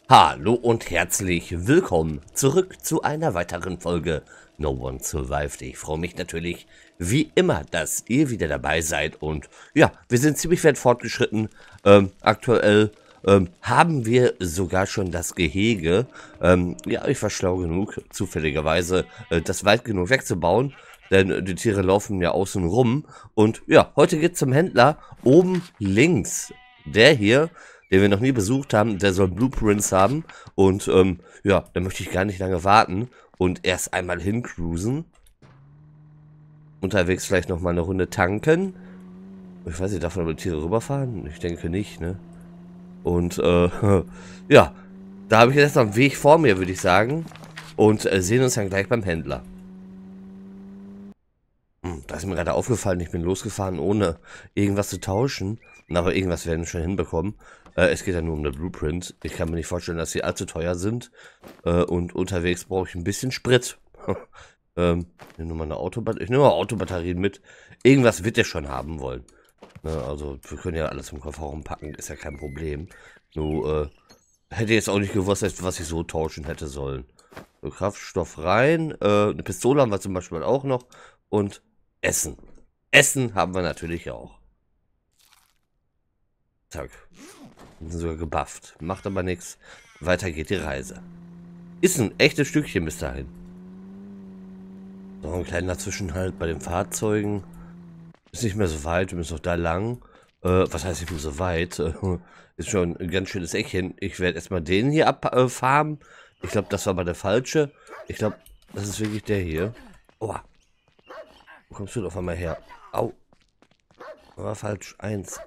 Hallo und herzlich willkommen zurück zu einer weiteren Folge No One Survived. Ich freue mich natürlich wie immer, dass ihr wieder dabei seid und ja, wir sind ziemlich weit fortgeschritten. Aktuell haben wir sogar schon das Gehege. Ja, ich war schlau genug, zufälligerweise das weit genug wegzubauen, denn die Tiere laufen ja außen rum. Und ja, heute geht's zum Händler oben links. Der hier, den wir noch nie besucht haben, der soll Blueprints haben. Und ja, da möchte ich gar nicht lange warten und erst einmal hincruisen. Unterwegs vielleicht noch mal eine Runde tanken. Ich weiß nicht, darf man mit Tiere rüberfahren? Ich denke nicht, ne? Und ja, da habe ich jetzt noch einen Weg vor mir, würde ich sagen. Und sehen uns dann gleich beim Händler. Da ist mir gerade aufgefallen, ich bin losgefahren, ohne irgendwas zu tauschen. Aber irgendwas werden wir schon hinbekommen. Es geht ja nur um den Blueprint. Ich kann mir nicht vorstellen, dass sie allzu teuer sind. Und unterwegs brauche ich ein bisschen Sprit. Ich nehme mal eine Autobatterie. Ich nehme mal Autobatterien mit. Irgendwas wird der schon haben wollen. Ne, also wir können ja alles im Kofferraum packen, ist ja kein Problem. Nur hätte jetzt auch nicht gewusst, was ich so tauschen hätte sollen. So, Kraftstoff rein. Eine Pistole haben wir zum Beispiel auch noch. Und Essen. Essen haben wir natürlich auch. Zack. Wir sind sogar gebufft. Macht aber nichts. Weiter geht die Reise. Ist ein echtes Stückchen bis dahin. So ein kleiner Zwischenhalt bei den Fahrzeugen. Ist nicht mehr so weit. Wir müssen noch da lang. Was heißt, ich bin so weit? Ist schon ein ganz schönes Eckchen. Ich werde erstmal den hier abfahren. Ich glaube, das war aber der falsche. Ich glaube, das ist wirklich der hier. Oh. Wo kommst du denn auf einmal her? Au. War falsch. 1.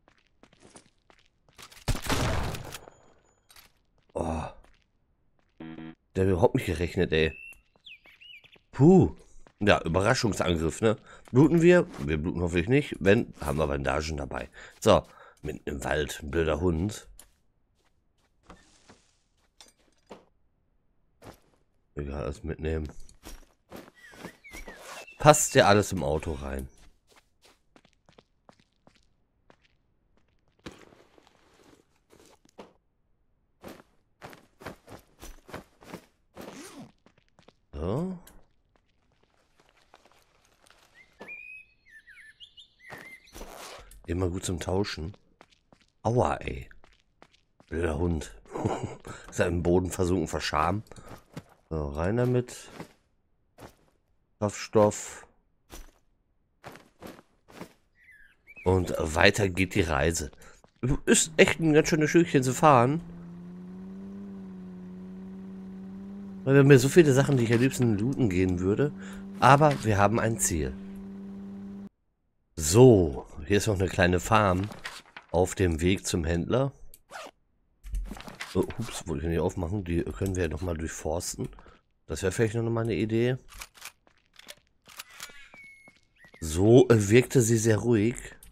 Oh. Der hat überhaupt nicht gerechnet, ey. Puh. Ja, Überraschungsangriff, ne? Bluten wir? Wir bluten hoffentlich nicht. Wenn, haben wir Bandagen dabei. So, mitten im Wald. Ein blöder Hund. Egal, alles mitnehmen. Passt ja alles im Auto rein. So. Immer gut zum Tauschen. Aua, ey. Blöder Hund. Ist er im Boden versunken, verschamt. So, rein damit. Kraftstoff. Und weiter geht die Reise. Ist echt ein ganz schönes Stückchen zu fahren. Weil wir haben mir so viele Sachen, die ich am liebsten looten gehen würde. Aber wir haben ein Ziel. So, hier ist noch eine kleine Farm auf dem Weg zum Händler. Oh, ups, wollte ich nicht aufmachen. Die können wir ja nochmal durchforsten. Das wäre vielleicht noch mal eine Idee. So wirkte sie sehr ruhig.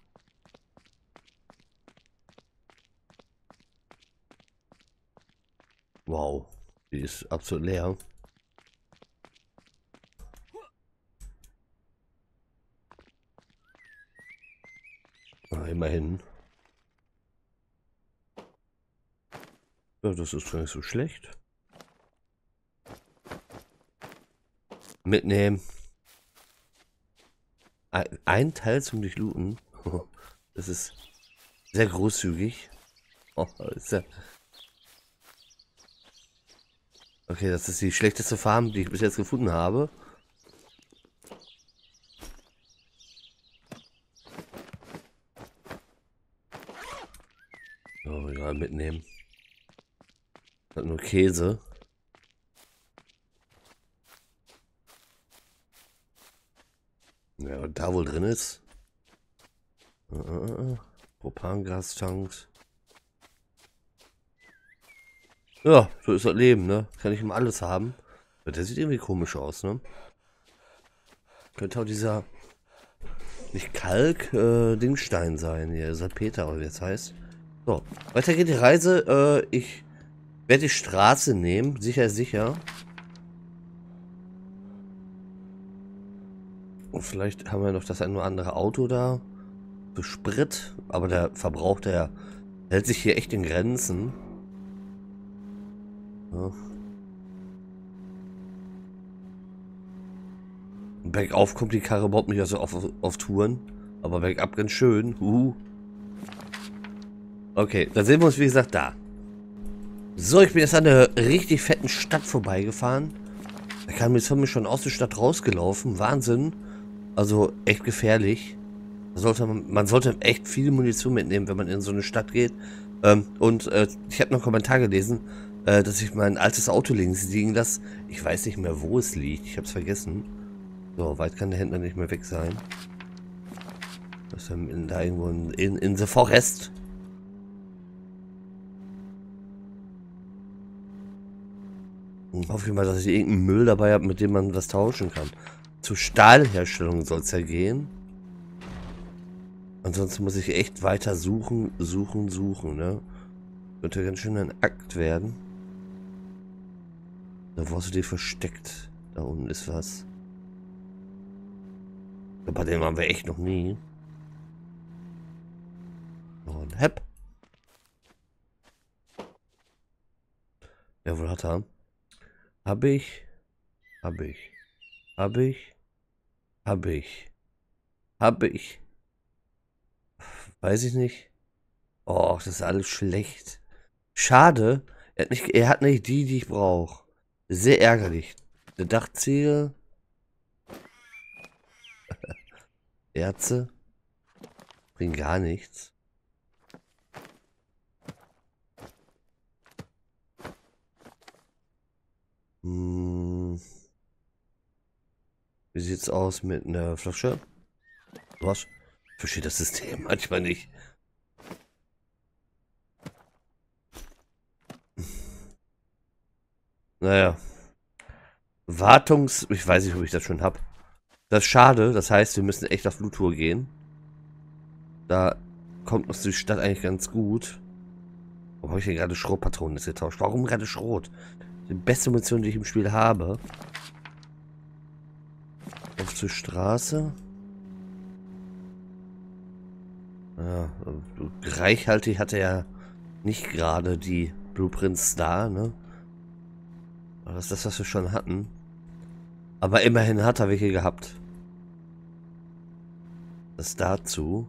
Wow, die ist absolut leer. Immerhin. Ja, das ist gar nicht so schlecht. Mitnehmen. Ein Teil zum Durchlooten. Das ist sehr großzügig. Oh, ist ja. Okay, das ist die schlechteste Farm, die ich bis jetzt gefunden habe. Oh, ja, mitnehmen. Hat nur Käse. Ja, und da wohl drin ist. Propangastanks. Ja, so ist das Leben, ne? Kann ich immer alles haben. Der sieht irgendwie komisch aus, ne? Könnte auch dieser, nicht Kalk, Dingstein sein hier. Salpeter, oder wie das heißt. So, weiter geht die Reise. Ich werde die Straße nehmen. Sicher ist sicher. Und vielleicht haben wir noch das ein oder andere Auto da. Für Sprit. Aber der Verbrauch, der hält sich hier echt in Grenzen. Ja. Bergauf kommt die Karre überhaupt nicht, also auf Touren. Aber bergab ganz schön. Okay, dann sehen wir uns wie gesagt da. So, ich bin jetzt an der richtig fetten Stadt vorbeigefahren. Da kam jetzt von mir schon aus der Stadt rausgelaufen. Wahnsinn. Also echt gefährlich. Man sollte echt viel Munition mitnehmen, wenn man in so eine Stadt geht. Ich habe noch einen Kommentar gelesen, dass ich mein altes Auto links liegen lasse. Ich weiß nicht mehr, wo es liegt. Ich habe es vergessen. So, weit kann der Händler nicht mehr weg sein. Das ist da irgendwo in the Forest. Und hoffe ich mal, dass ich irgendeinen Müll dabei habe, mit dem man was tauschen kann. Zur Stahlherstellung soll es ja gehen. Ansonsten muss ich echt weiter suchen, ne? Könnte ganz schön ein Akt werden. Da wo hast du die versteckt? Da unten ist was. Bei dem haben wir echt noch nie. Und hepp. Jawohl, hat er. Hab ich. Weiß ich nicht. Oh, das ist alles schlecht. Schade. Er hat nicht die ich brauche. Sehr ärgerlich. Der Dachziegel. Erze. Bringen gar nichts. Wie sieht's aus mit einer Flasche? Was? Ich verstehe das System manchmal nicht. Naja. Ich weiß nicht, ob ich das schon habe. Das ist schade. Das heißt, wir müssen echt auf Bluttour gehen. Da kommt uns die Stadt eigentlich ganz gut. Warum habe ich hier gerade Schrotpatronen getauscht? Warum gerade Schrot? Die beste Munition, die ich im Spiel habe. Auf zur Straße. Ja, reichhaltig hatte ja nicht gerade die Blueprints da, ne? Aber das ist das, was wir schon hatten. Aber immerhin hat er welche gehabt. Das dazu.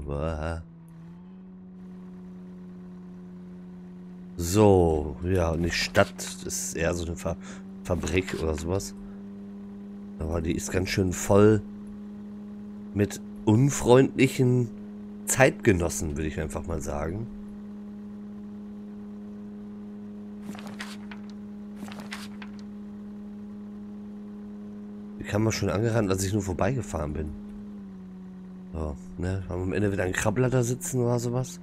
So, ja, und die Stadt ist eher so eine Fabrik oder sowas. Aber die ist ganz schön voll mit unfreundlichen Zeitgenossen, würde ich einfach mal sagen. Die kam mal schon angerannt, als ich nur vorbeigefahren bin. So, ne? Haben wir am Ende wieder einen Krabbler da sitzen oder sowas?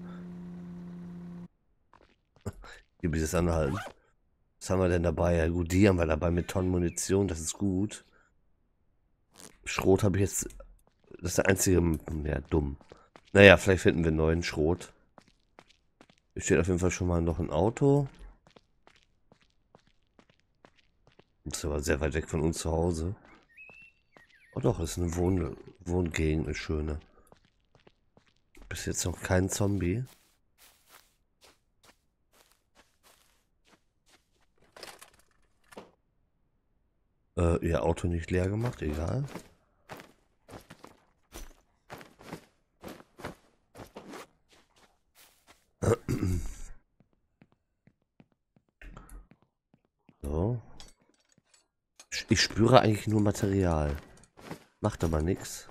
Hier dieses anhalten. Was haben wir denn dabei? Ja gut, die haben wir dabei mit Tonnen Munition, das ist gut. Schrot habe ich jetzt... Das ist der einzige... Ja, dumm. Naja, vielleicht finden wir neuen Schrot. Hier steht auf jeden Fall schon mal noch ein Auto. Das ist aber sehr weit weg von uns zu Hause. Oh doch, ist eine Wohngegend, eine schöne. Bis jetzt noch kein Zombie. Ihr Auto nicht leer gemacht, egal. So. Ich spüre eigentlich nur Material. Macht aber nichts.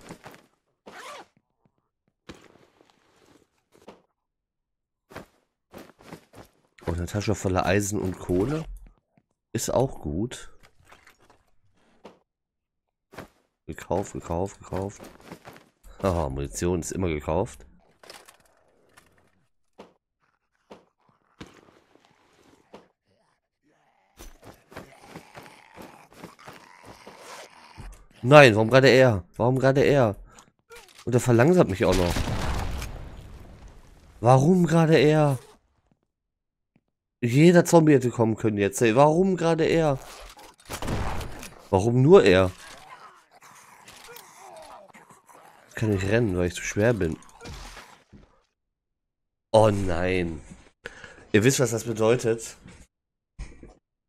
Und eine Tasche voller Eisen und Kohle. Ist auch gut. Gekauft. Haha, Munition ist immer gekauft. Nein, warum gerade er? Und er verlangsamt mich auch noch. Warum gerade er? Jeder Zombie hätte kommen können jetzt. Ey. Warum gerade er? Warum nur er? Ich kann nicht rennen, weil ich zu schwer bin. Oh nein. Ihr wisst, was das bedeutet.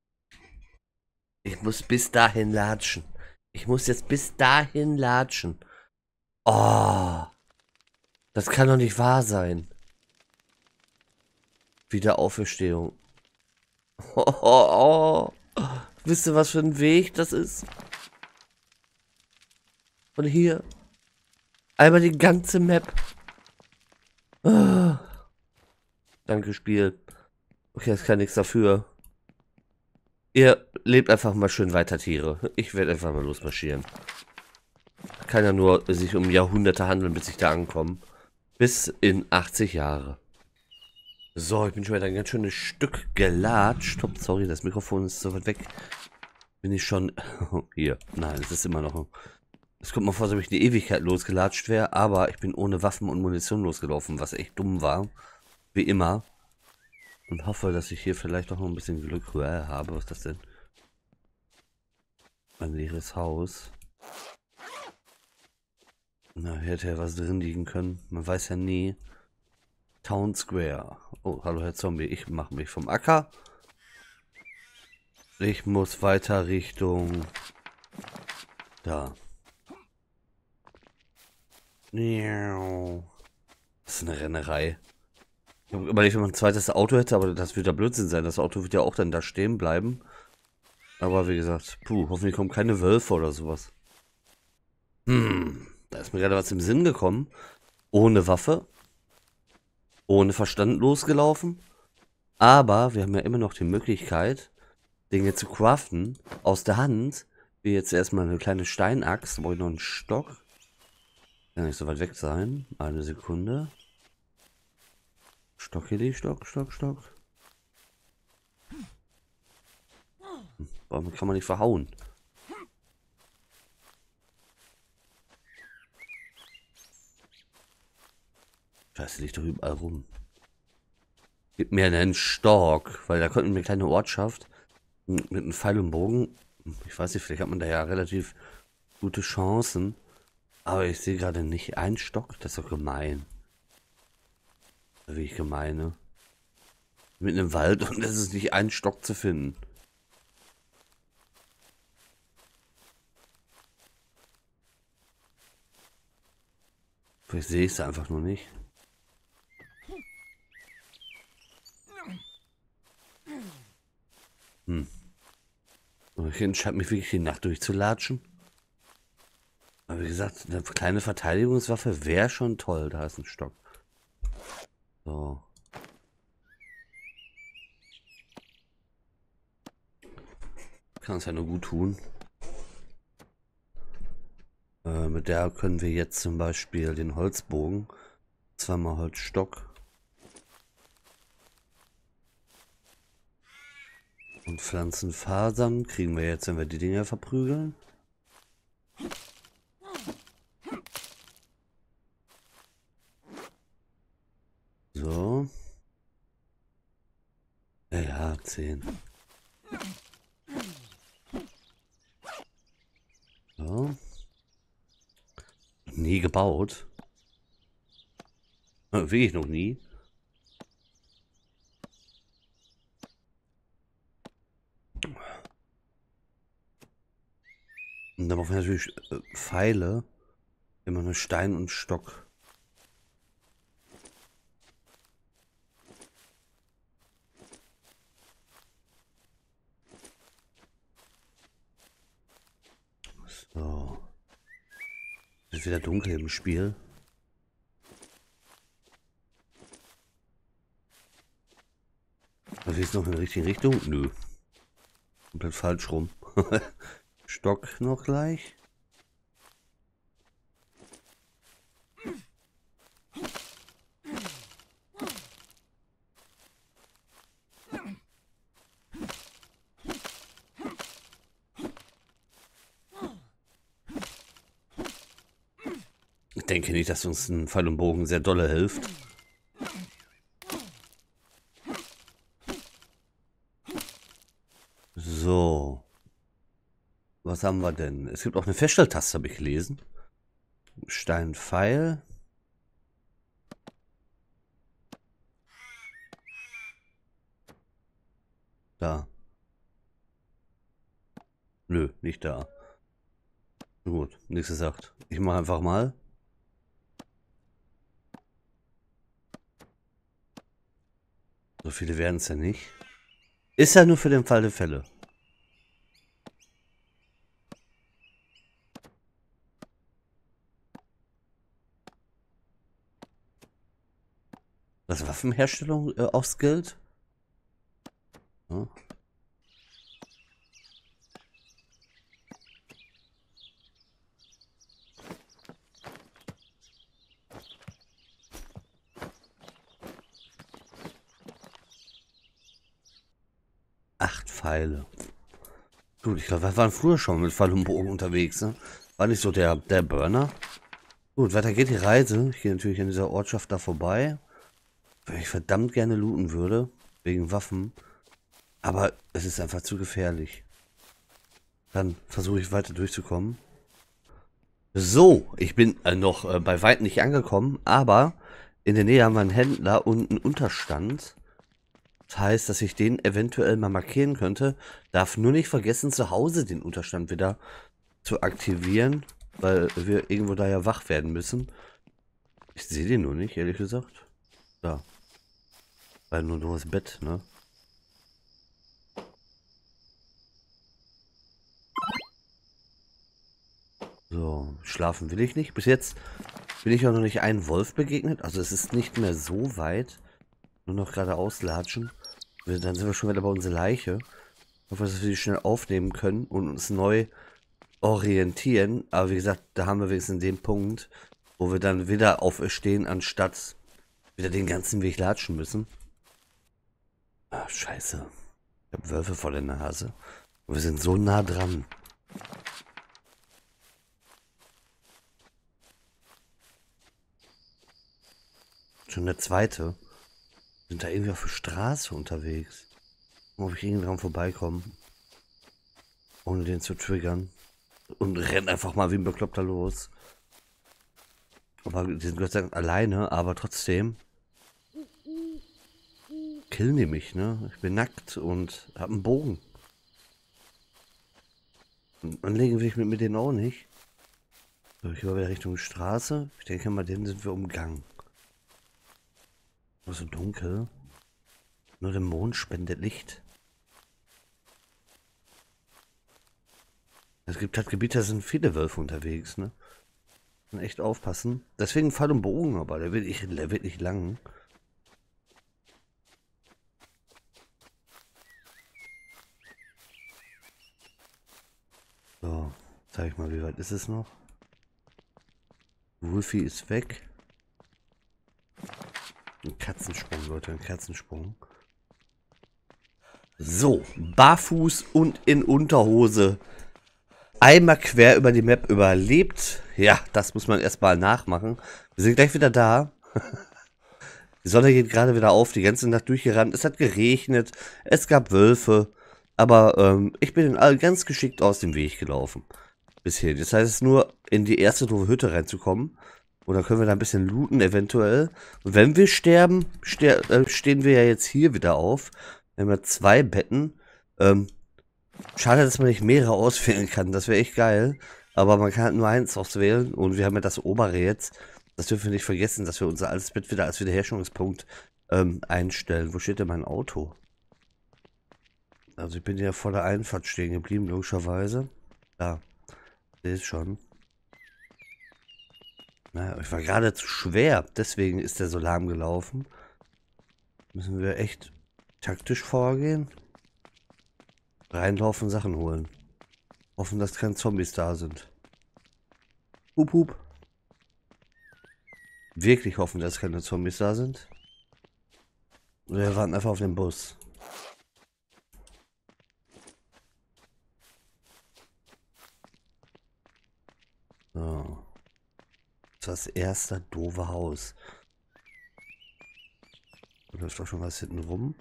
Ich muss bis dahin latschen. Ich muss jetzt bis dahin latschen. Oh, das kann doch nicht wahr sein. Wiederauferstehung. Oh, oh, oh. Wisst ihr, was für ein Weg das ist? Und hier. Einmal die ganze Map. Oh. Danke, Spiel. Okay, das kann nichts dafür. Ihr lebt einfach mal schön weiter, Tiere. Ich werde einfach mal losmarschieren. Kann ja nur sich um Jahrhunderte handeln, bis ich da ankomme. Bis in 80 Jahre. So, ich bin schon wieder ein ganz schönes Stück gelatscht. Top, sorry, das Mikrofon ist so weit weg. Bin ich schon... Hier. Nein, es ist immer noch... Es kommt mal vor, als ob ich eine Ewigkeit losgelatscht wäre, aber ich bin ohne Waffen und Munition losgelaufen, was echt dumm war. Wie immer. Und hoffe, dass ich hier vielleicht auch noch ein bisschen Glück habe. Was ist das denn? Ein leeres Haus. Na, hätte ja was drin liegen können. Man weiß ja nie. Town Square. Oh, hallo Herr Zombie. Ich mache mich vom Acker. Ich muss weiter Richtung... Da. Das ist eine Rennerei. Ich habe überlegt, wenn man ein zweites Auto hätte, aber das wird ja Blödsinn sein. Das Auto wird ja auch dann da stehen bleiben. Aber wie gesagt, puh, hoffentlich kommen keine Wölfe oder sowas. Da ist mir gerade was im Sinn gekommen. Ohne Waffe. Ohne Verstand losgelaufen. Aber wir haben ja immer noch die Möglichkeit, Dinge zu craften. Aus der Hand. Wie jetzt erstmal eine kleine Steinaxt. Da brauche ich noch einen Stock. Kann nicht so weit weg sein. Eine Sekunde. Stockeli, Stock. Warum kann man nicht verhauen? Scheiße, liegt doch überall rum. Gib mir einen Stock, weil da kommt eine kleine Ortschaft mit einem Pfeil und Bogen. Ich weiß nicht, vielleicht hat man da ja relativ gute Chancen. Aber ich sehe gerade nicht einen Stock. Das ist doch gemein. Wie ich gemeine. Mit einem Wald und es ist nicht ein Stock zu finden. Vielleicht sehe ich es einfach nur nicht. Ich entscheide mich wirklich die Nacht durchzulatschen. Aber wie gesagt, eine kleine Verteidigungswaffe wäre schon toll. Da ist ein Stock. So. Kann es ja nur gut tun. Mit der können wir jetzt zum Beispiel den Holzbogen, zweimal Holzstock und Pflanzenfasern kriegen wir jetzt, wenn wir die Dinger verprügeln. So. Ja, 10. So. Nie gebaut. Wirklich noch nie. Und dann brauchen wir natürlich Pfeile. Immer nur Stein und Stock. So. Ist wieder dunkel im Spiel. Also ist noch in der richtigen Richtung? Nö. Komplett falsch rum. Stock noch gleich. Ich denke nicht, dass uns ein Pfeil und Bogen sehr dolle hilft. So. Was haben wir denn? Es gibt auch eine Feststelltaste, habe ich gelesen. Stein, Pfeil. Da. Nö, nicht da. Gut, nichts gesagt. Ich mache einfach mal. So viele werden es ja nicht. Ist ja nur für den Fall der Fälle. Was Waffenherstellung aufs Geld? Ja. Acht Pfeile. Gut, ich glaube, wir waren früher schon mit Pfeil und Bogen unterwegs, ne? War nicht so der Burner. Gut, weiter geht die Reise. Ich gehe natürlich an dieser Ortschaft da vorbei, weil ich verdammt gerne looten würde. Wegen Waffen. Aber es ist einfach zu gefährlich. Dann versuche ich weiter durchzukommen. So, ich bin noch bei weitem nicht angekommen, aber in der Nähe haben wir einen Händler und einen Unterstand. Das heißt, dass ich den eventuell mal markieren könnte. Darf nur nicht vergessen, zu Hause den Unterstand wieder zu aktivieren, weil wir irgendwo da ja wach werden müssen. Ich sehe den nur nicht, ehrlich gesagt. Da. Weil nur das Bett, ne? So, schlafen will ich nicht. Bis jetzt bin ich auch noch nicht einem Wolf begegnet. Also es ist nicht mehr so weit. Nur noch geradeaus latschen. Dann sind wir schon wieder bei unserer Leiche. Ich hoffe, dass wir die schnell aufnehmen können und uns neu orientieren. Aber wie gesagt, da haben wir wenigstens den Punkt, wo wir dann wieder auferstehen, anstatt wieder den ganzen Weg latschen müssen. Ah, scheiße. Ich habe Wölfe vor der Nase. Und wir sind so nah dran. Schon der zweite. Sind da irgendwie auf der Straße unterwegs. Ob ich irgendwie dran vorbeikomme. Ohne den zu triggern. Und rennt einfach mal wie ein Bekloppter los. Aber die sind Gott sei Dank alleine, aber trotzdem. Killen die mich, ne? Ich bin nackt und hab einen Bogen. Und anlegen will ich mit denen auch nicht. So, ich war wieder Richtung Straße. Ich denke mal, den sind wir umgangen. So dunkel. Nur der Mond spendet Licht. Es gibt halt Gebiete, da sind viele Wölfe unterwegs, ne? Muss echt aufpassen. Deswegen Pfeil und Bogen, aber der wird nicht lang. So, zeig ich mal, wie weit ist es noch? Wolfie ist weg. Ein Katzensprung, Leute, ein Katzensprung. So, barfuß und in Unterhose. Einmal quer über die Map überlebt. Ja, das muss man erstmal nachmachen. Wir sind gleich wieder da. Die Sonne geht gerade wieder auf, die ganze Nacht durchgerannt. Es hat geregnet, es gab Wölfe. Aber ich bin ganz geschickt aus dem Weg gelaufen. Bisher. Das heißt, es ist nur in die erste doofe Hütte reinzukommen. Und dann können wir da ein bisschen looten, eventuell. Und wenn wir sterben, stehen wir ja jetzt hier wieder auf. Wir haben ja 2 Betten. Schade, dass man nicht mehrere auswählen kann. Das wäre echt geil. Aber man kann halt nur eins auswählen. Und wir haben ja das obere jetzt. Das dürfen wir nicht vergessen, dass wir unser altes Bett wieder als Wiederherstellungspunkt einstellen. Wo steht denn mein Auto? Also ich bin ja vor der Einfahrt stehen geblieben, logischerweise. Ja, sehe es schon. Naja, ich war gerade zu schwer. Deswegen ist der so lahm gelaufen. Müssen wir echt taktisch vorgehen. Reinlaufen, Sachen holen. Hoffen, dass keine Zombies da sind. Hup, hup. Wirklich hoffen, dass keine Zombies da sind. Oder wir warten einfach auf den Bus. So. Das erste doofe Haus. Da läuft doch schon was hinten rum.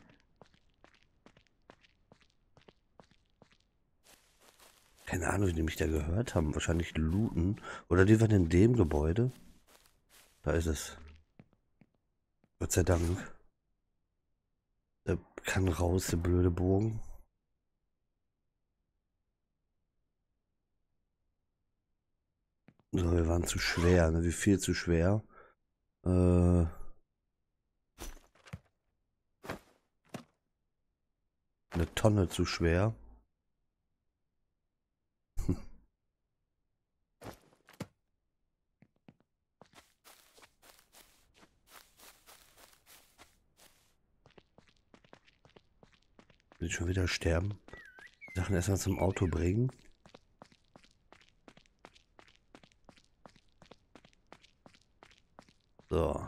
Keine Ahnung, wie die mich da gehört haben. Wahrscheinlich looten. Oder die waren in dem Gebäude. Da ist es. Gott sei Dank. Der kann raus, der blöde Bogen. So, wir waren zu schwer, ne? Wie viel zu schwer? Eine Tonne zu schwer. Will ich schon wieder sterben? Sachen erstmal zum Auto bringen. So.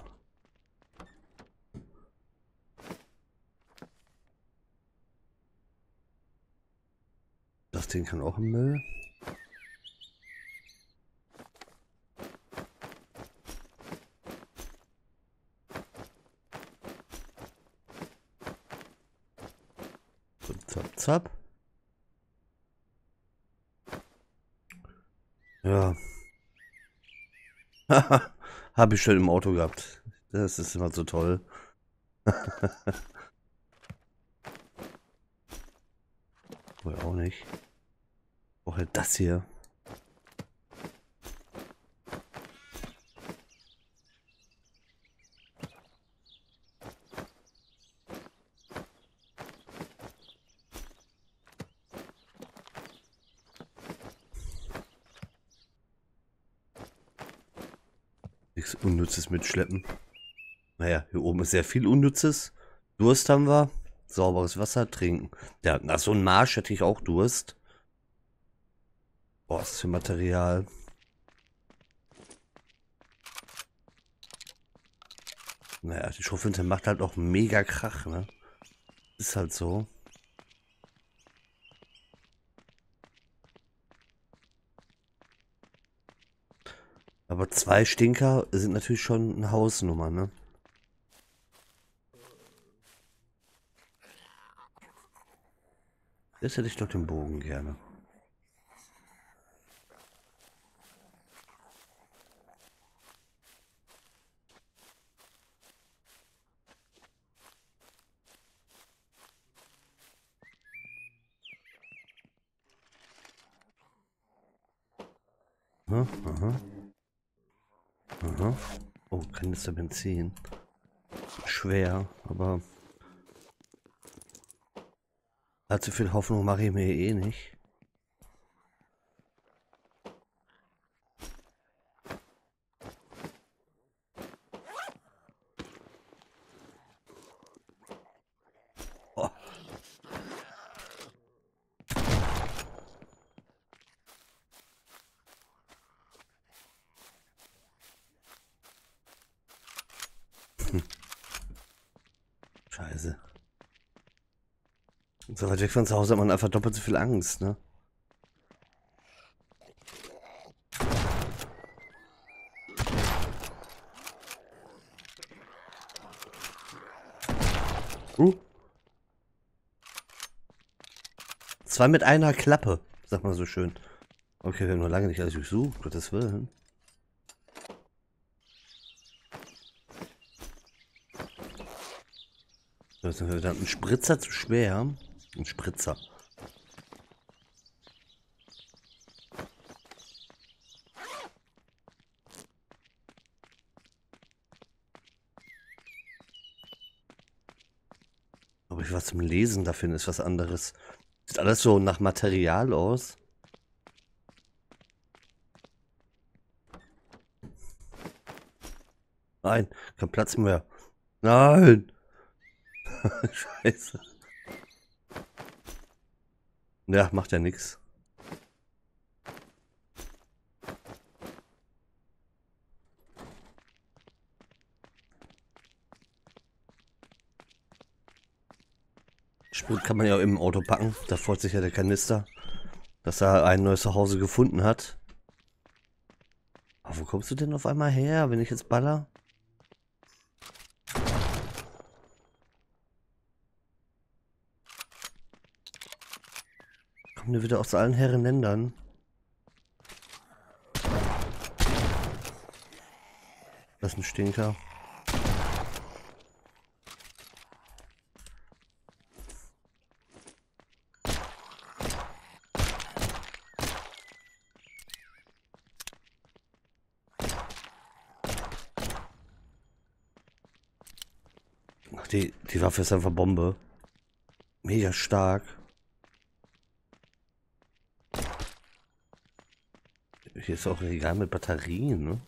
Das Ding kann auch im Müll. So, zap, zap. Ja. Habe ich schon im Auto gehabt. Das ist immer so toll. Wohl auch nicht. Auch halt das hier. Nichts Unnützes mitschleppen. Naja, hier oben ist sehr viel Unnützes. Durst haben wir. Sauberes Wasser trinken. Ja, nach so einem Marsch hätte ich auch Durst. Boah, was für Material. Naja, die Schrotflinte macht halt auch mega Krach, ne? Ist halt so. Aber 2 Stinker sind natürlich schon eine Hausnummer, ne? Jetzt hätte ich doch den Bogen gerne. Aha, aha. Aha. Oh, Kanister Benzin. Schwer, aber allzu viel Hoffnung mache ich mir eh nicht. Oh. Scheiße. So weit weg von zu Hause hat man einfach doppelt so viel Angst, ne? Uh. 2 mit einer Klappe, sagt man so schön. Okay, wir haben noch lange nicht alles durchsucht, Gottes Willen. So, jetzt sind wir wieder ein Spritzer zu schwer. Ein Spritzer. Aber ich was zum Lesen da finde, ist was anderes. Sieht alles so nach Material aus. Nein, kein Platz mehr. Nein! Scheiße. Ja, macht ja nichts. Sprit kann man ja auch im Auto packen. Da freut sich ja der Kanister, dass er ein neues Zuhause gefunden hat. Aber wo kommst du denn auf einmal her, wenn ich jetzt baller? Kommen die wieder aus allen Herren Ländern? Das ist ein Stinker. Die Waffe ist einfach Bombe. Mega stark. Hier ist auch ein Regal mit Batterien, ne?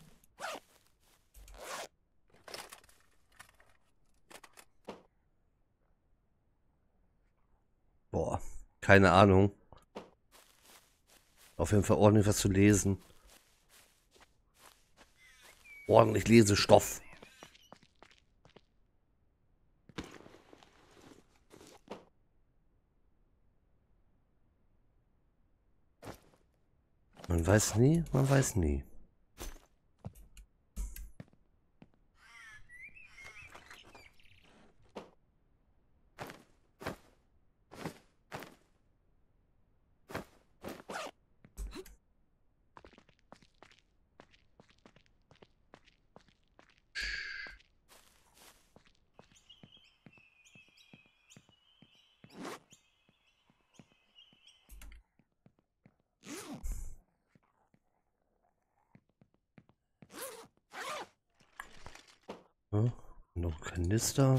Boah, keine Ahnung. Auf jeden Fall ordentlich was zu lesen. Ordentlich Lesestoff. Man weiß nie, man weiß nie. Ja, noch Kanister.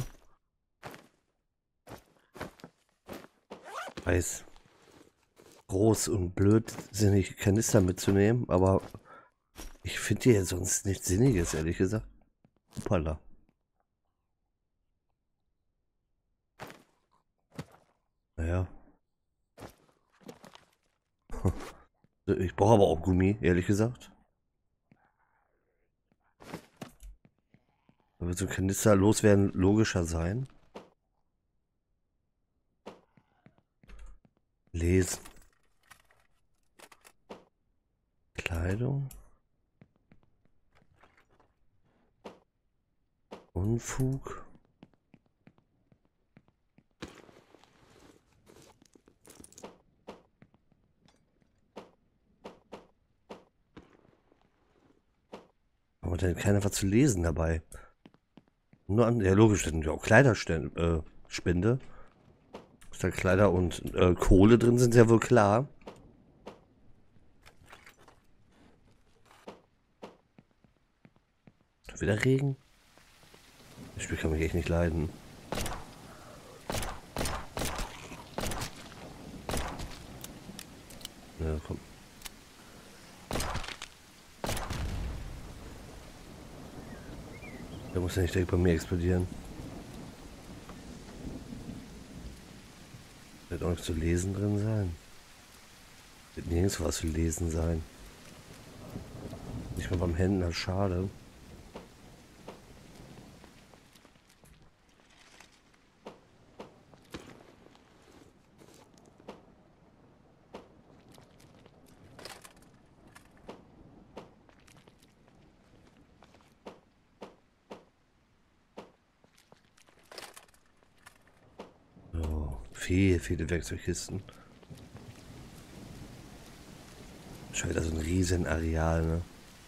Weiß. Groß und blödsinnig Kanister mitzunehmen, aber ich finde hier sonst nichts Sinniges, ehrlich gesagt. Hoppala. Naja. Ich brauche aber auch Gummi, ehrlich gesagt. Da wird so ein Kanister loswerden logischer sein. Lesen. Kleidung. Unfug. Aber dann keiner was zu lesen dabei. Nur an, ja logisch, dann ja auch Kleiderspende. Dass da Kleider und Kohle drin sind, ja wohl klar. Wieder Regen? Das Spiel kann mich echt nicht leiden. Ja, komm. Der muss ja nicht direkt bei mir explodieren. Wird auch nichts zu lesen drin sein. Wird nirgends was zu lesen sein. Nicht mal beim Händler, schade. Viele Werkzeugkisten. Scheint also ein riesen Areal, ne?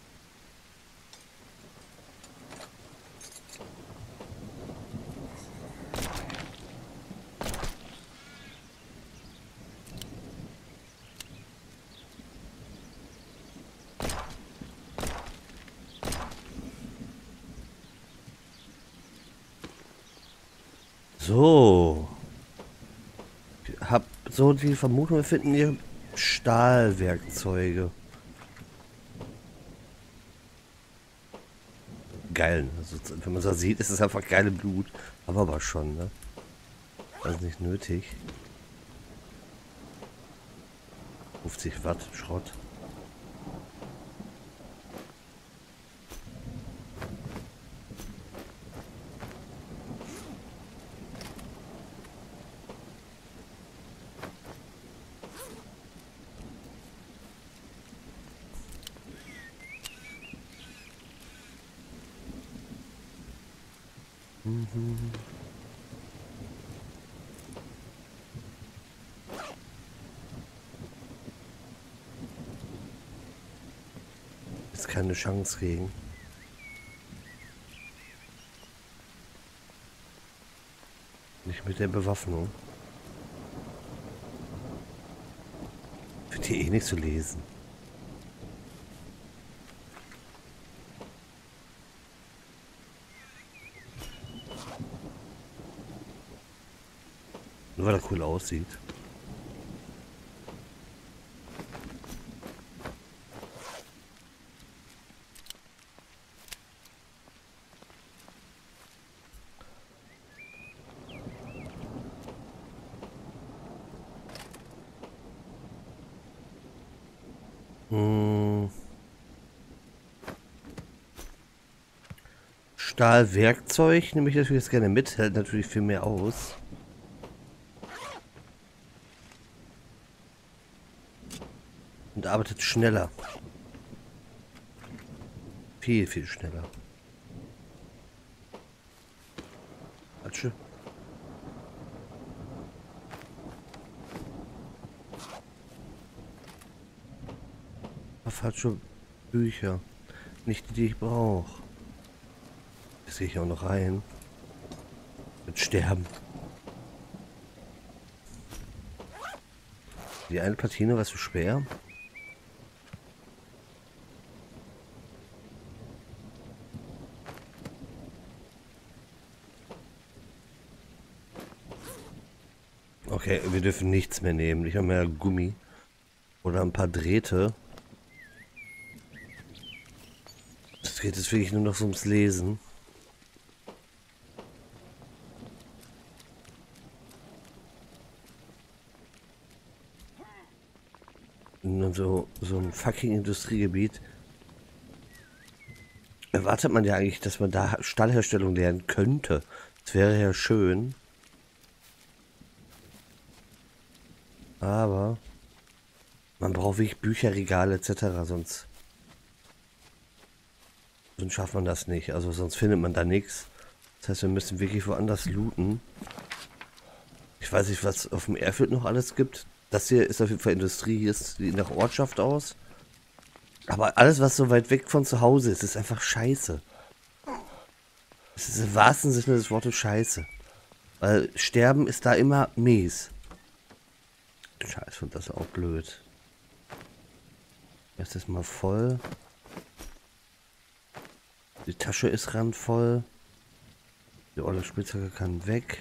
So. Hab so die Vermutung, wir finden hier Stahlwerkzeuge. Geil. Also, wenn man so sieht, ist es einfach geile Blut. Aber schon, ne? Also nicht nötig. 50 Watt Schrott. Ist keine Chance gegen. Nicht mit der Bewaffnung. Wird hier eh nicht zu lesen. weil er cool aussieht. Stahlwerkzeug nehme ich natürlich jetzt gerne mit, hält natürlich viel mehr aus. Und arbeitet schneller. Viel, viel schneller. Atsche. Falsche Bücher. Nicht die, die ich brauche. Das sehe ich auch noch rein. Wird sterben. Die eine Platine war zu schwer. Okay, wir dürfen nichts mehr nehmen. Nicht mehr Gummi. Oder ein paar Drähte. Es geht jetzt wirklich nur noch so ums Lesen. In so ein fucking Industriegebiet erwartet man ja eigentlich, dass man da Stahlherstellung lernen könnte. Das wäre ja schön. Aber man braucht wirklich Bücherregale etc. Sonst schafft man das nicht. Also sonst findet man da nichts. Das heißt, wir müssen wirklich woanders looten. Ich weiß nicht, was auf dem Airfield noch alles gibt. Das hier ist auf jeden Fall Industrie. Hier sieht nach Ortschaft aus. Aber alles, was so weit weg von zu Hause ist, ist einfach scheiße. Es ist im wahrsten Sinne des Wortes scheiße. Weil Sterben ist da immer mies. Scheiße, und das ist auch blöd. Erst ist mal voll. Die Tasche ist randvoll. Die olle Spitzhacke kann weg.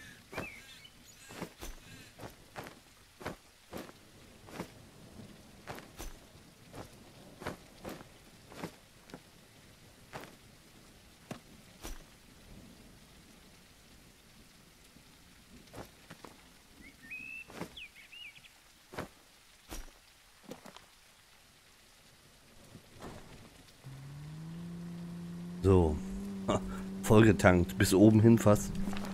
So. Vollgetankt. Bis oben hin fast.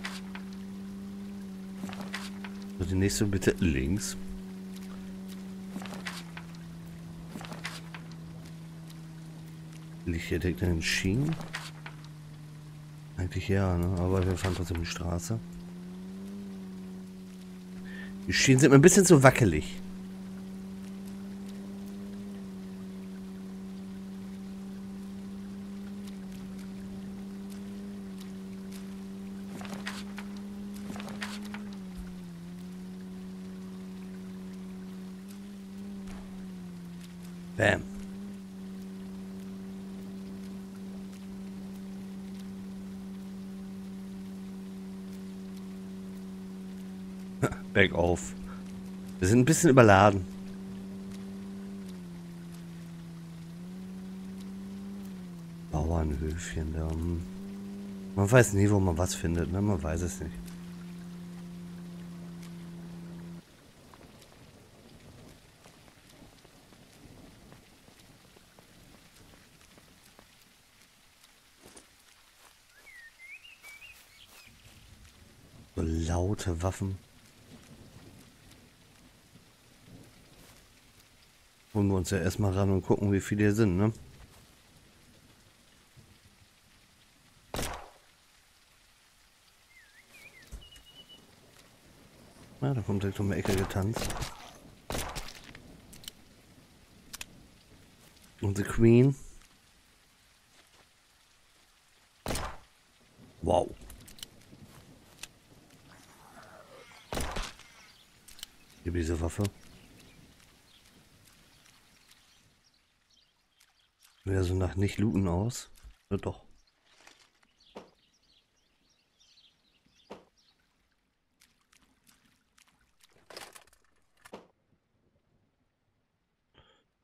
So, die nächste bitte links. Liegt hier direkt in den Schienen? Eigentlich ja, ne? Aber wir fahren trotzdem die Straße. Die Schienen sind mir ein bisschen zu wackelig. Bam. Bergauf. Wir sind ein bisschen überladen. Bauernhöfchen da. Man weiß nie, wo man was findet, ne? Man weiß es nicht. So laute Waffen. Holen wir uns ja erstmal ran und gucken, wie viele hier sind, ne? Ja, da kommt direkt um die Ecke getanzt. Und die Queen. Wow. Hier diese Waffe. Wieder so nach nicht looten aus. Ja, doch.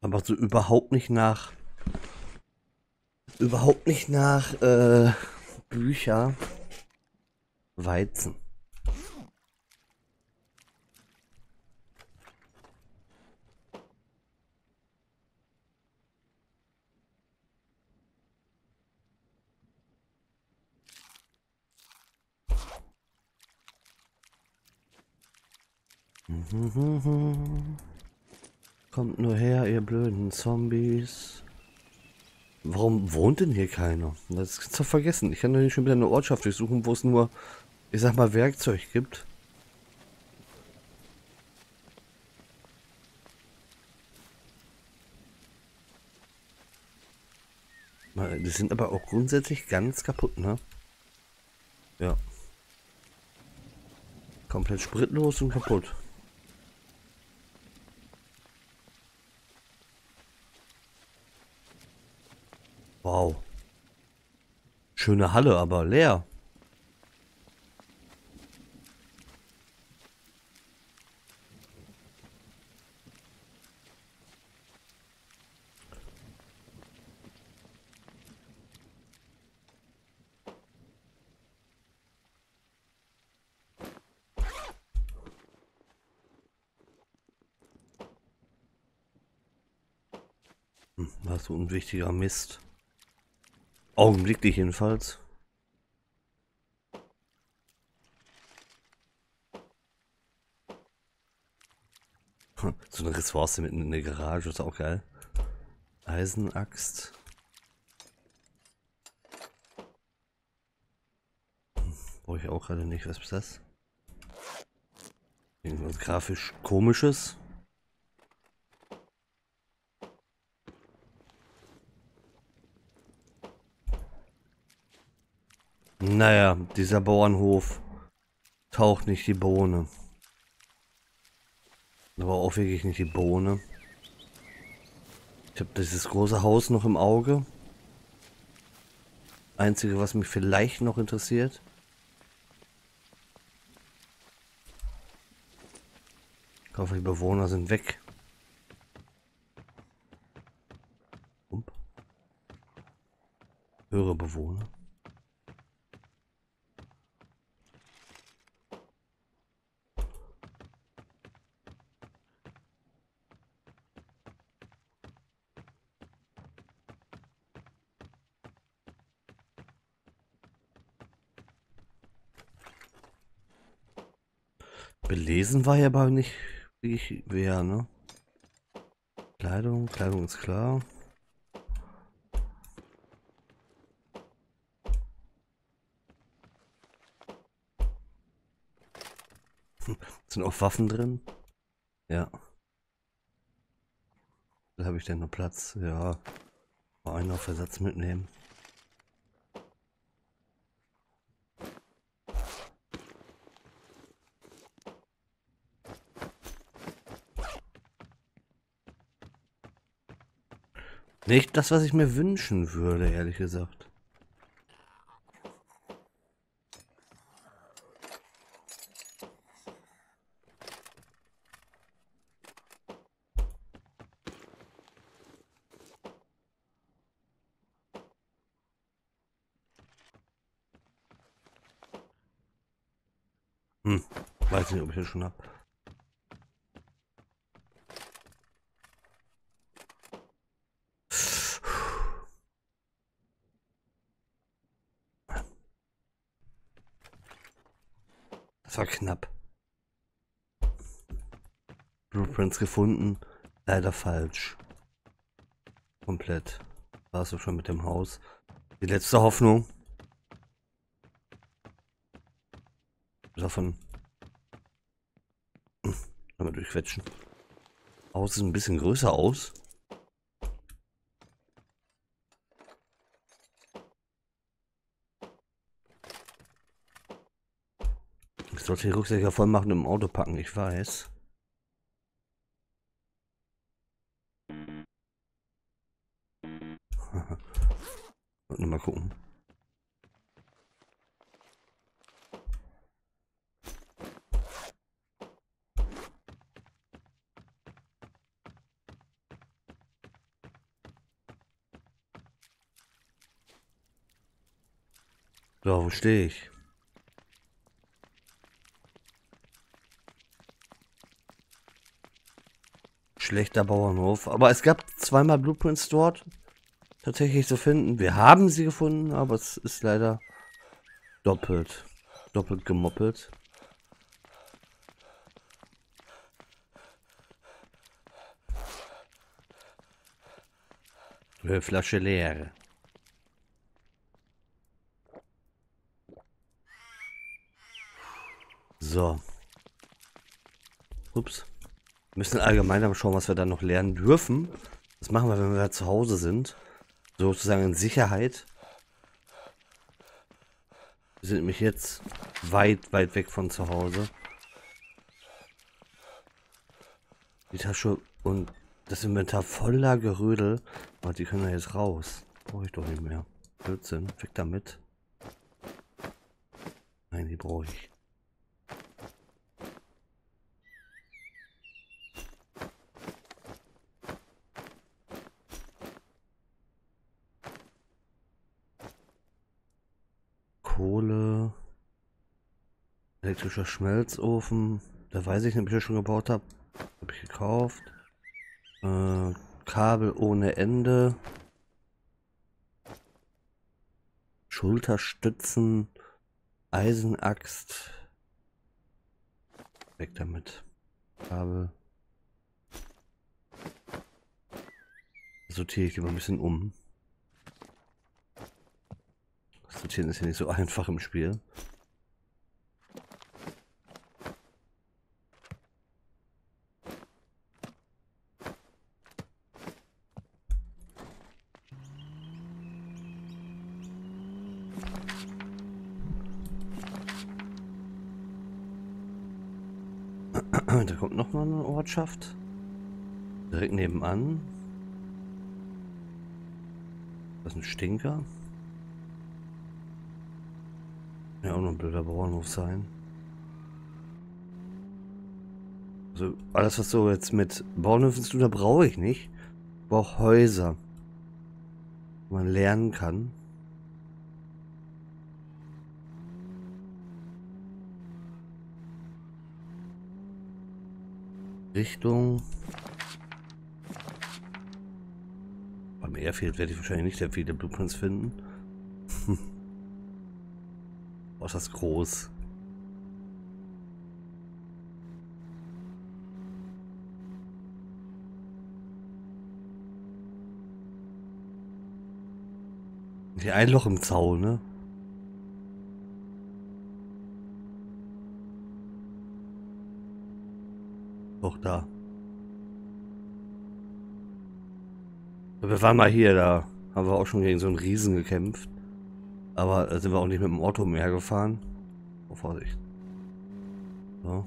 Aber so überhaupt nicht nach Bücher Weizen. Kommt nur her, ihr blöden Zombies. Warum wohnt denn hier keiner? Das kannst du vergessen. Ich kann doch nicht schon wieder eine Ortschaft durchsuchen, wo es nur, ich sag mal, Werkzeug gibt. Die sind aber auch grundsätzlich ganz kaputt, ne? Ja. Komplett spritlos und kaputt. Wow. Schöne Halle, aber leer. Was so ein wichtiger Mist. Augenblicklich jedenfalls. So eine Ressource mitten in der Garage ist auch geil. Eisenaxt. Brauche ich auch gerade nicht. Was ist das? Irgendwas grafisch komisches. Naja, dieser Bauernhof taucht nicht die Bohne. Aber auch wirklich nicht die Bohne. Ich habe dieses große Haus noch im Auge. Einzige, was mich vielleicht noch interessiert. Ich hoffe, die Bewohner sind weg. Höhere Bewohner. Belesen war ja aber nicht, wie ich wäre, ne? Kleidung ist klar. Sind auch Waffen drin? Ja. Da habe ich denn noch Platz? Ja. Mal einen auf Versatz mitnehmen. Nicht das, was ich mir wünschen würde, ehrlich gesagt. Weiß nicht, ob ich das schon hab. Das war knapp. Blueprints gefunden. Leider falsch. Komplett. Warst du schon mit dem Haus. Die letzte Hoffnung. Davon. Mal durchquetschen. Haus ist ein bisschen größer aus. Ich sollte die Rucksäcke voll machen und im Auto packen, ich weiß. Mal gucken. So, wo stehe ich? Schlechter Bauernhof. Aber es gab zweimal Blueprints dort tatsächlich zu finden. Wir haben sie gefunden, aber es ist leider doppelt. Doppelt gemoppelt. Flasche leer. So. Ups. Wir müssen allgemein aber schauen, was wir da noch lernen dürfen. Das machen wir, wenn wir zu Hause sind. Sozusagen in Sicherheit. Wir sind nämlich jetzt weit, weit weg von zu Hause. Die Tasche und das Inventar voller Gerödel. Aber die können wir jetzt raus. Brauche ich doch nicht mehr. Blödsinn. Weg damit. Nein, die brauche ich. Kohle. Elektrischer Schmelzofen. Da weiß ich nicht, ob ich das schon gebaut habe. Habe ich gekauft. Kabel ohne Ende. Schulterstützen. Eisenaxt. Weg damit. Kabel. Sortiere ich immer ein bisschen um. Das Sortieren ist ja nicht so einfach im Spiel. Da kommt noch mal eine Ortschaft. Direkt nebenan. Das ist ein Stinker. Ja, auch noch ein blöder Bauernhof sein. Also alles, was so jetzt mit Bauernhöfen zu tun hat, brauche ich nicht. Ich brauche Häuser, wo man lernen kann. Richtung. Beim Airfield werde ich wahrscheinlich nicht sehr viele Blueprints finden. Oh, ist das groß. Hier ein Loch im Zaun, ne? Doch, da. Wir waren mal hier, da haben wir auch schon gegen so einen Riesen gekämpft. Aber da sind wir auch nicht mit dem Auto mehr gefahren. Oh, Vorsicht. So.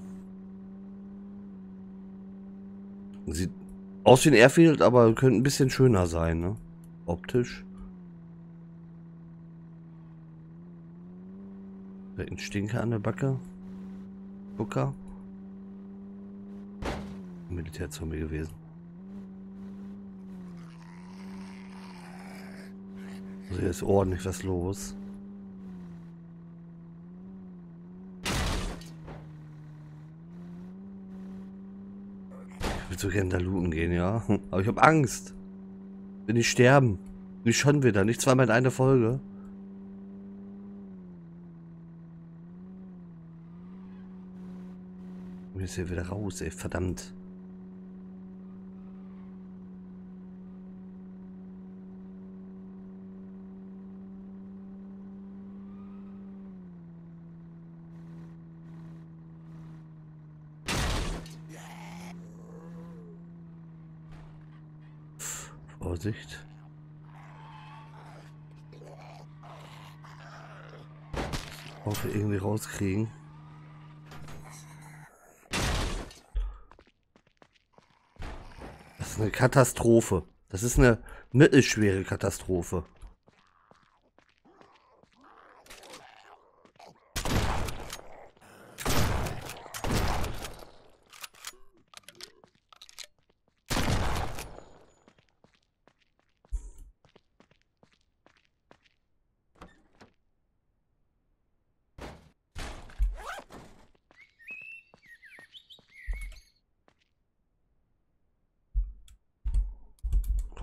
Sieht aus wie ein Airfield, aber könnte ein bisschen schöner sein, ne? Optisch. Ein Stinker an der Backe. Gucker. Militärzombie gewesen. Also hier ist ordentlich was los. Ich will so gerne da looten gehen, ja. Aber ich habe Angst. Will nicht sterben. Nicht schon wieder. Nicht zweimal in einer Folge. Und jetzt hier wieder raus, ey. Verdammt. Vorsicht. Hoffe irgendwie rauskriegen. Das ist eine Katastrophe. Das ist eine mittelschwere Katastrophe.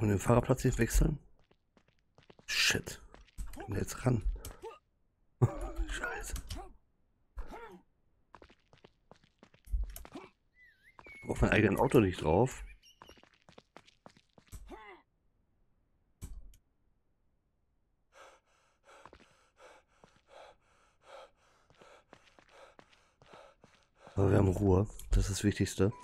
Und den Fahrerplatz nicht wechseln? Shit. Kommt jetzt ran. Scheiße. Auf mein eigenes Auto nicht drauf. Aber wir haben Ruhe. Das ist das Wichtigste.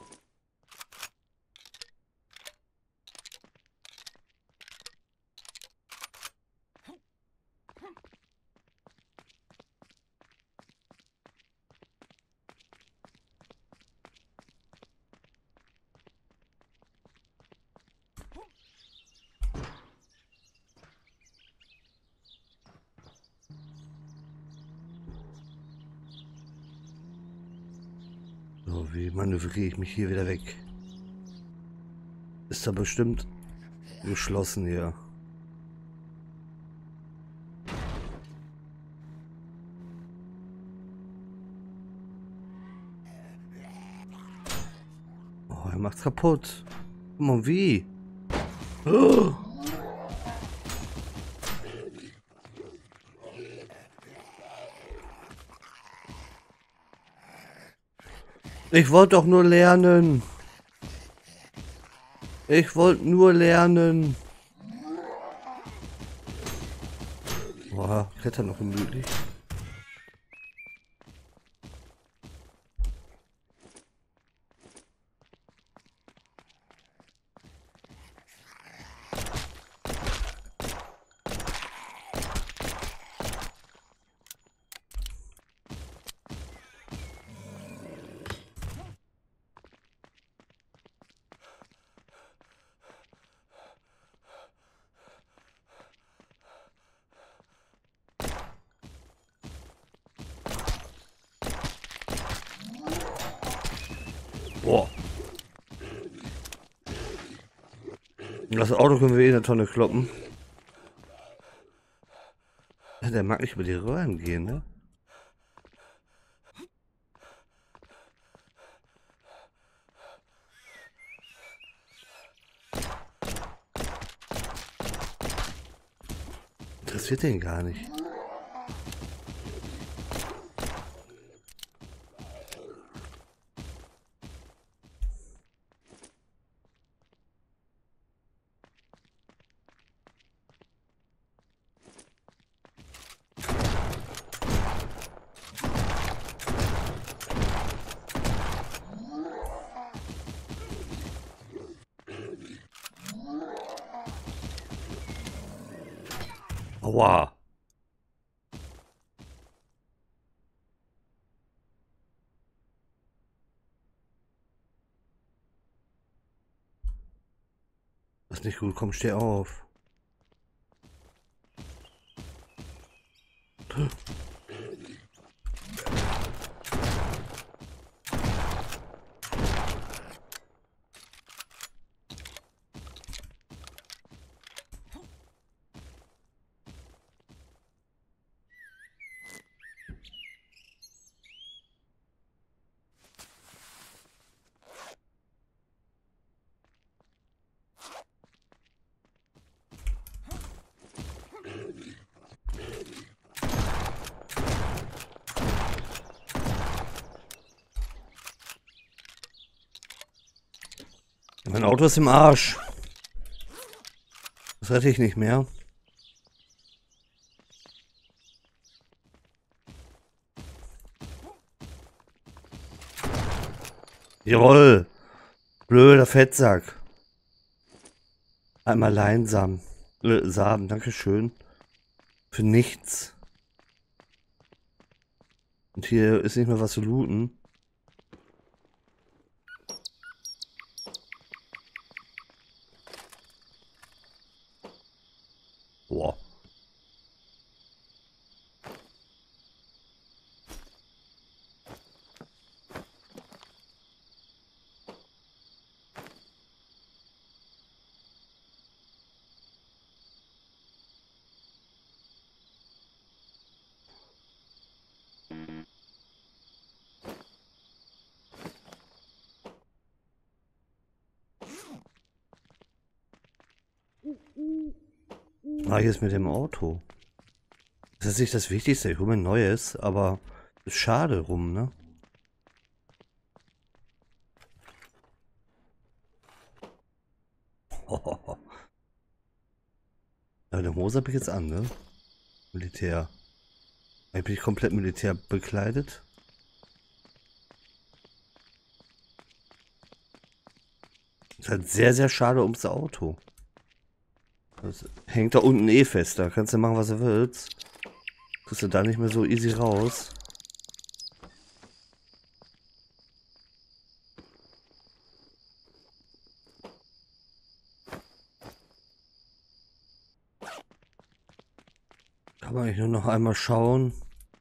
So, wie manövriere ich mich hier wieder weg? Ist da bestimmt geschlossen hier. Oh, er macht's kaputt. Guck mal, wie? Oh. Ich wollte doch nur lernen. Ich wollte nur lernen. Boah, Klettern noch gemütlich. Boah. Das Auto können wir eh in eine Tonne kloppen. Ja, der mag nicht über die Röhren gehen, ne? Interessiert den gar nicht. Aua. Das ist nicht gut, komm, steh auf. Mein Auto ist im Arsch. Das rette ich nicht mehr. Jawohl. Blöder Fettsack. Einmal Leinsamen. Samen, dankeschön. Für nichts. Und hier ist nicht mehr was zu looten. Boah. Ah, hier ist mit dem Auto. Das ist nicht das Wichtigste. Ich hole mir ein neues, aber ist schade rum, ne? Ja, eine Hose habe ich jetzt an, ne? Militär. Ich bin komplett Militär bekleidet. Ist halt sehr, sehr schade ums Auto. Das hängt da unten eh fest. Da kannst du machen, was du willst. Kriegst du da nicht mehr so easy raus. Kann man eigentlich nur noch einmal schauen.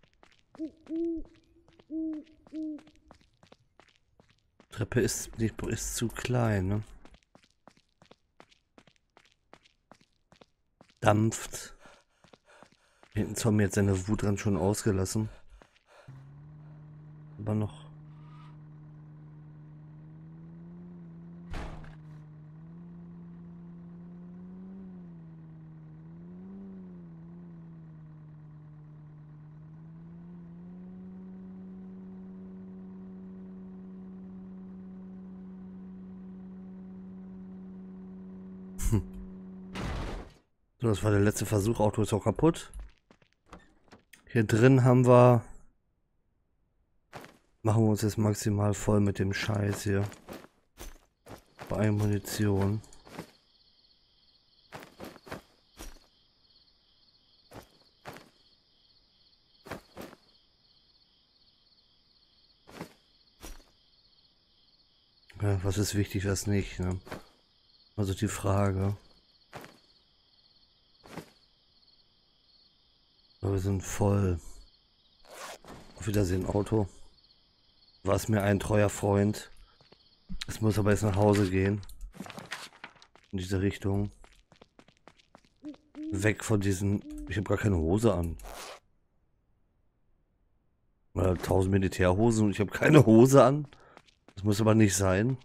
Treppe ist zu klein, ne? Dampft. Hinten Zombie hat seine Wut dran schon ausgelassen. Aber noch. So, das war der letzte Versuch. Auto ist auch kaputt. Hier drin haben wir... Machen wir uns jetzt maximal voll mit dem Scheiß hier. Bei Munition. Ja, was ist wichtig, was nicht, ne? Also die Frage. Aber wir sind voll. Auf Wiedersehen, Auto. War es mir ein treuer Freund. Es muss aber jetzt nach Hause gehen. In diese Richtung. Weg von diesen... Ich habe gar keine Hose an. Oder 1000 Militärhosen und ich habe keine Hose an. Das muss aber nicht sein.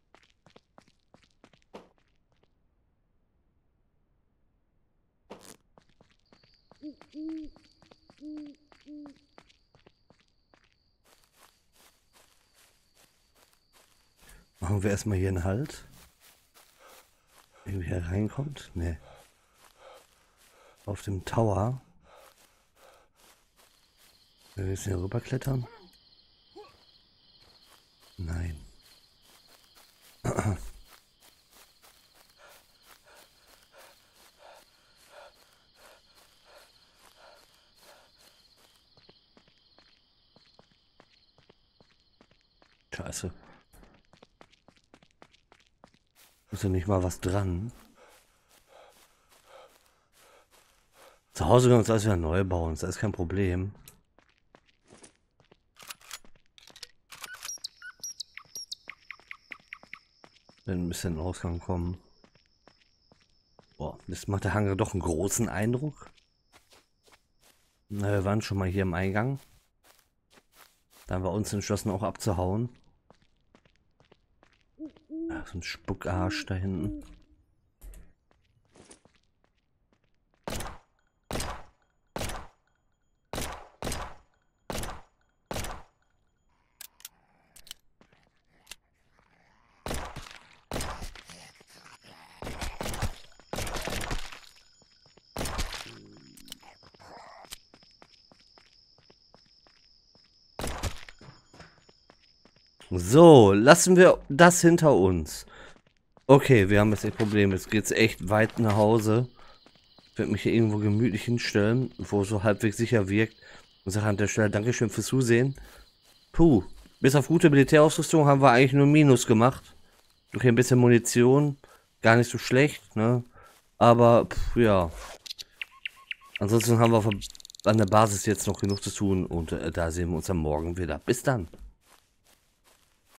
Machen wir erstmal hier einen Halt. Irgendwie hier reinkommt? Ne. Auf dem Tower. Wenn wir jetzt hier rüberklettern? Nein. Scheiße. Ist ja nicht mal was dran. Zu Hause können wir uns alles wieder neu bauen. Das ist kein Problem. Wenn ein bisschen Ausgang kommen. Boah, das macht der Hangar doch einen großen Eindruck. Na, wir waren schon mal hier im Eingang. Da haben wir uns entschlossen, auch abzuhauen. Ach, so ein Spuckarsch da hinten. So, lassen wir das hinter uns. Okay, wir haben jetzt das Problem. Jetzt geht's echt weit nach Hause. Ich werde mich hier irgendwo gemütlich hinstellen, wo es so halbwegs sicher wirkt. Und sage an der Stelle Dankeschön fürs Zusehen. Puh, bis auf gute Militärausrüstung haben wir eigentlich nur Minus gemacht. Okay, ein bisschen Munition. Gar nicht so schlecht, ne? Aber, ja. Ansonsten haben wir an der Basis jetzt noch genug zu tun. Und da sehen wir uns am Morgen wieder. Bis dann.